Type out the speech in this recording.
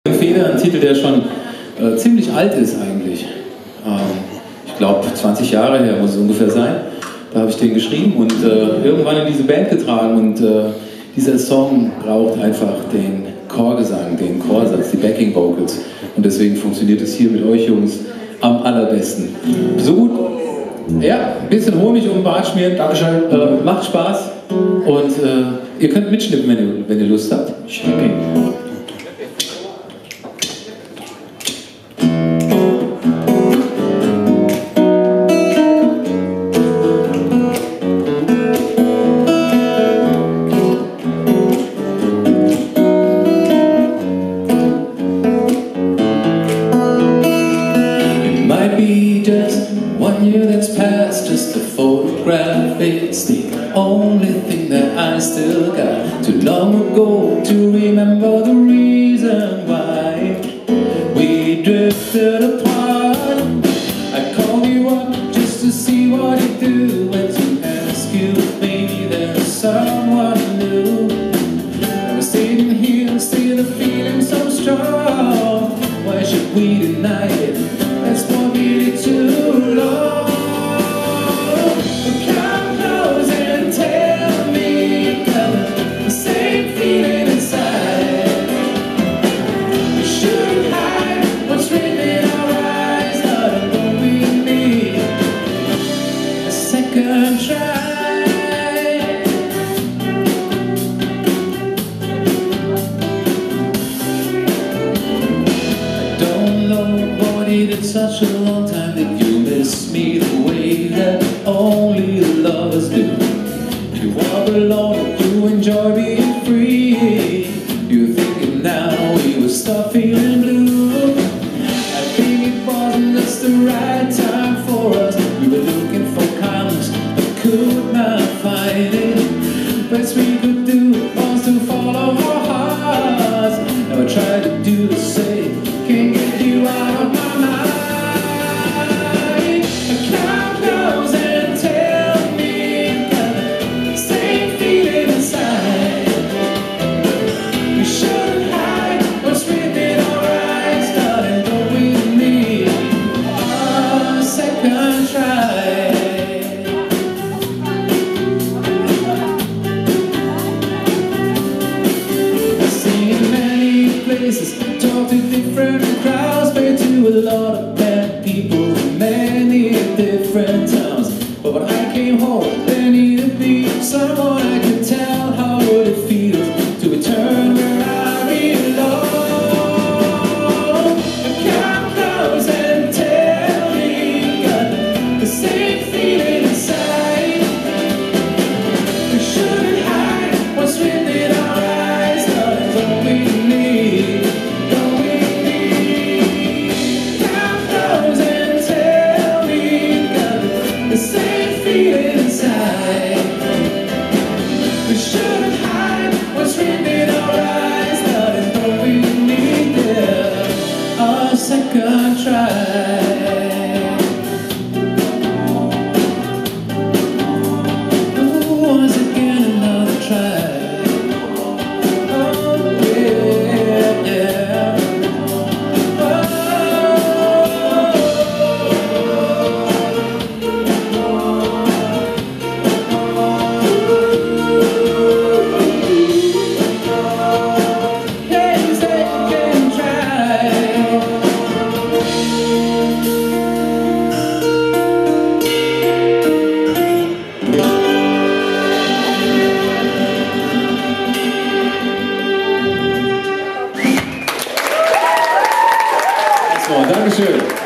Feder, ein Titel, der schon ziemlich alt ist eigentlich. Ich glaube 20 Jahre her muss es ungefähr sein. Da habe ich den geschrieben und irgendwann in diese Band getragen und dieser Song braucht einfach den Chorgesang, den Chorsatz, die Backing Vocals und deswegen funktioniert es hier mit euch Jungs am allerbesten. So gut, ja, ein bisschen Honig um den Bart schmieren, Dankeschön, macht Spaß und ihr könnt mitschnippen, wenn ihr Lust habt. Schnippen. Just 1 year that's passed, just a photograph. It's the only thing that I still got. Too long ago to remember the reason why we drifted apart. I called you up just to see what you do, and to ask you if maybe there's someone new. I was sitting here, still the feeling so strong. Why should we deny it? That's what we did too long. Come close and tell me, the same feeling inside. We shouldn't hide what's written in our eyes, not what we need. A second try. I don't know what it is. Such a long time that you miss me the way that only lovers do. You walk alone, you enjoy being free. You're thinking now we will stop feeling blue. I think it wasn't just the right time for us. We were looking for kindness but could not find it. Best we could do was to follow our hearts. Now I try to do the same, can't get you out of my mind. Talk to different crowds, been to a lot of bad people in many different towns. But when I came home, there needed to be someone I could tell how it feels to return where I belong. Come close and tell me, got the same feeling inside. We shouldn't hide what's written in our eyes, not what we need. We shouldn't hide what's written in our eyes, not in what we need there. A second try. Once again another try. Oh yeah, yeah. Dankeschön.